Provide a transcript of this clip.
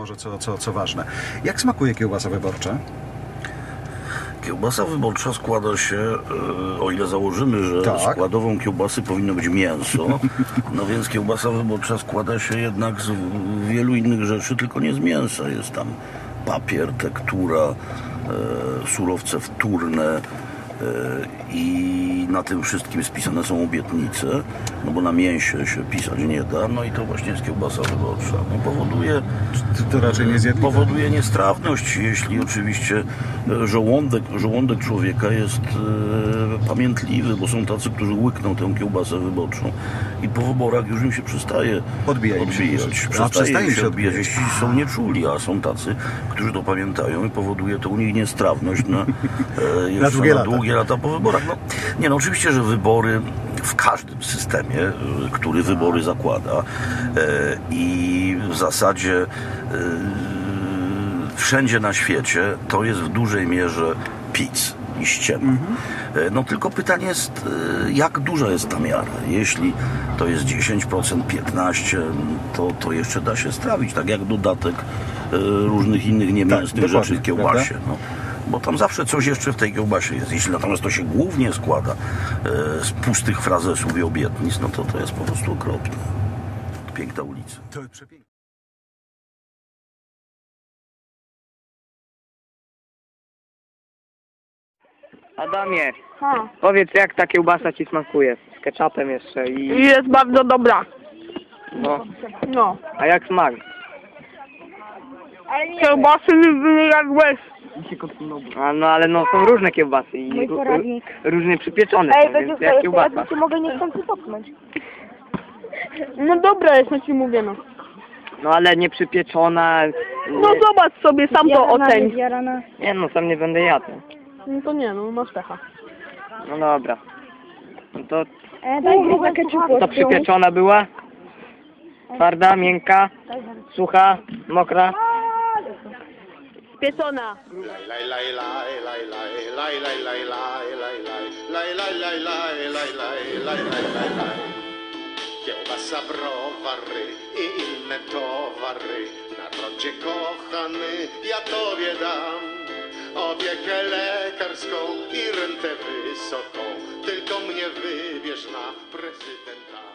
może co ważne. Jak smakuje kiełbasa wyborcza? Kiełbasa wyborcza składa się, o ile założymy, że składową kiełbasy powinno być mięso, no więc kiełbasa wyborcza składa się jednak z wielu innych rzeczy, tylko nie z mięsa. Jest tam papier, tektura, surowce wtórne i na tym wszystkim spisane są obietnice, no bo na mięsie się pisać nie da, no i to właśnie jest kiełbasa wyborcza. No to raczej nie powoduje niestrawność, jeśli oczywiście żołądek człowieka jest pamiętliwy, bo są tacy, którzy łykną tę kiełbasę wyborczą i po wyborach już im się przestaje odbijać. Przestaje się odbijać, jeśli są nieczuli, a są tacy, którzy to pamiętają i powoduje to u nich niestrawność na długie lata po wyborach. No oczywiście, że wybory w każdym systemie, który wybory zakłada i w zasadzie wszędzie na świecie to jest w dużej mierze pic i ściema. No tylko pytanie jest, jak duża jest ta miara. Jeśli to jest 10%, 15%, to jeszcze da się strawić, tak jak dodatek różnych innych niemięsnych rzeczy w kiełbasie. No. Bo tam zawsze coś jeszcze w tej kiełbasie jest. Jeśli natomiast to się głównie składa z pustych frazesów i obietnic, no to jest po prostu okropne. Piękna ulica. To jest przepiękne. Adamie, powiedz, jak ta kiełbasa ci smakuje? Z ketchupem jeszcze i... Jest bardzo dobra. No. A jak smak? Kiełbasy nigdy jak łez. No ale są różne kiełbasy i różnie przypieczone, więc jak kiełbasa. Ja mogę niechcący popchnąć. No dobra jest, no ci mówię, no. No ale nie przypieczona. No zobacz sobie, sam to oceń. Nie no, sam nie będę jadł. No to nie, no masz pecha. No dobra. No to... ketchupu. To przypieczona była? Twarda, miękka, sucha, mokra? Pieczona. Kiełbasa, browary i inne towary. Narodzie kochany, ja tobie dam opiekę lekarską i rentę wysoką. Tylko mnie wybierz na prezydenta.